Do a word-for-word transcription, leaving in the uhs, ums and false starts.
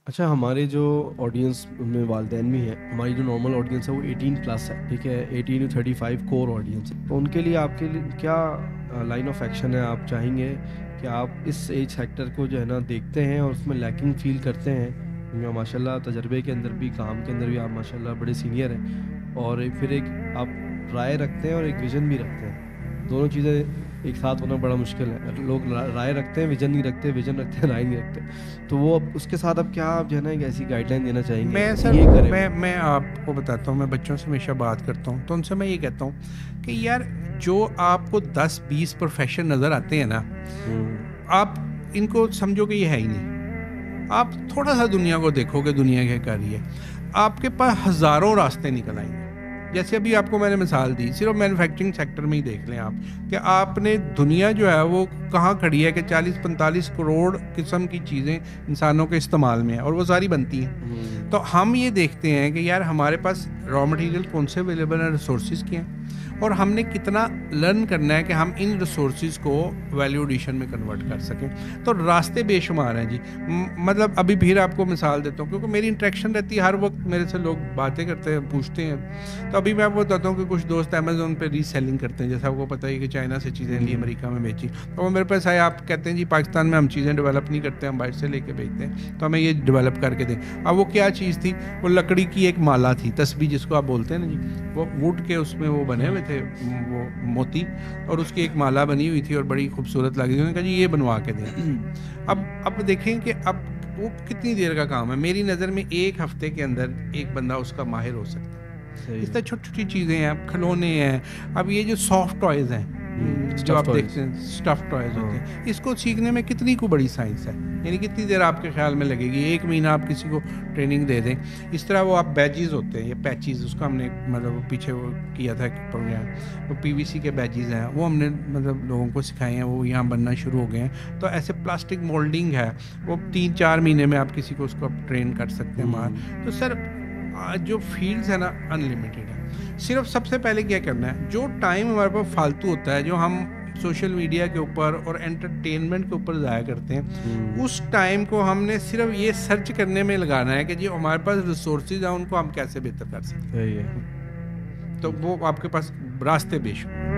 अच्छा, हमारे जो ऑडियंस में वालिदैन भी हैं, हमारी जो नॉर्मल ऑडियंस है वो एटीन प्लस है, ठीक है, eighteen to thirty five core audience है। तो उनके लिए आपके लिए क्या लाइन ऑफ एक्शन है? आप चाहेंगे कि आप इस एज सेक्टर को जो है ना देखते हैं और उसमें लैकिंग फील करते हैं, क्योंकि माशाल्लाह तजर्बे के अंदर भी, काम के अंदर भी आप माशाल्लाह बड़े सीनियर हैं, और एक- फिर एक आप राय रखते हैं और एक विजन भी रखते हैं। दोनों चीज़ें एक साथ होना बड़ा मुश्किल है। लोग रा- राय रखते हैं, विजन नहीं रखते, विजन रखते हैं, राय नहीं रखते। तो वो अब उसके साथ अब क्या आप जो है ना एक ऐसी गाइडलाइन देना चाहेंगे मैं कि सर ये करें मैं वो? मैं आपको बताता हूँ, मैं बच्चों से हमेशा बात करता हूँ, तो उनसे मैं ये कहता हूँ कि यार, जो आपको दस बीस प्रोफेशन नज़र आते हैं ना, हम्म। आप इनको समझो कि ये है ही नहीं। आप थोड़ा सा दुनिया को देखोगे, दुनिया क्या कर रही है, आपके पास हज़ारों रास्ते निकल आएंगे। जैसे अभी आपको मैंने मिसाल दी, सिर्फ मैन्युफैक्चरिंग सेक्टर में ही देख लें आप, कि आपने दुनिया जो है वो कहाँ खड़ी है कि चालीस पैंतालीस करोड़ किस्म की चीज़ें इंसानों के इस्तेमाल में है और वो सारी बनती हैं। हम्म। तो हम ये देखते हैं कि यार हमारे पास रॉ मटेरियल कौन से अवेलेबल हैं, रिसोर्सेज क्या हैं, और हमने कितना लर्न करना है कि हम इन रिसोर्सेज को वैल्यू एडिशन में कन्वर्ट कर सकें। तो रास्ते बेशुमार हैं जी। म- मतलब अभी फिर आपको मिसाल देता हूँ, क्योंकि मेरी इंटरेक्शन रहती है, हर वक्त मेरे से लोग बातें करते हैं, पूछते हैं। तो अभी मैं आपको बताता हूँ कि कुछ दोस्त अमेजोन पे रीसेलिंग करते हैं, जैसा आपको पता है कि चाइना से चीज़ें ली, अमेरिका में बेची, तो वो मेरे पास आए, आप कहते हैं जी पाकिस्तान में हम चीज़ें डेवलप नहीं करते, हम बाहर से लेके बेचते हैं, तो हमें ये डेवलप करके दें। अब वो क्या चीज़ थी? वो लकड़ी की एक माला थी, तस्बीह जिसको आप बोलते हैं ना जी, वो वुड के उसमें वो बने हुए थे, वो मोती, और उसकी एक माला बनी हुई थी और बड़ी खूबसूरत लगी थी। उन्होंने कहा जी ये बनवा के दें। अब अब देखें कि अब वो कितनी देर का काम है। मेरी नज़र में एक हफ्ते के अंदर एक बंदा उसका माहिर हो सकता है। सही इस है। तरह छोटी छोटी चीज़ें हैं, अब खिलौने हैं, अब ये जो सॉफ्ट टॉयज़ हैं, जो स्टफ आप टॉयज। देखते हैं स्टफ टॉयज़ होते हाँ। हैं, इसको सीखने में कितनी को बड़ी साइंस है। यानी कितनी देर आपके ख्याल में लगेगी? एक महीना आप किसी को ट्रेनिंग दे दें। इस तरह वो आप बैजेस होते हैं, ये पैचेस, उसका हमने मतलब वो पीछे वो किया था एक प्रोग्राम, वो पीवीसी के बैजेस हैं, वो हमने मतलब लोगों को सिखाए हैं, वो यहाँ बनना शुरू हो गए हैं। तो ऐसे प्लास्टिक मोल्डिंग है, वो तीन चार महीने में आप किसी को उसको आप ट्रेन कर सकते हैं बाहर। तो सर आ, जो फील्ड्स है ना, अनलिमिटेड है। सिर्फ सबसे पहले क्या करना है, जो टाइम हमारे पास फालतू होता है, जो हम सोशल मीडिया के ऊपर और एंटरटेनमेंट के ऊपर ज़ाया करते हैं, उस टाइम को हमने सिर्फ ये सर्च करने में लगाना है कि जो हमारे पास रिसोर्सेज हैं उनको हम कैसे बेहतर कर सकते सही है। हैं। तो वो आपके पास रास्ते बेशुमार।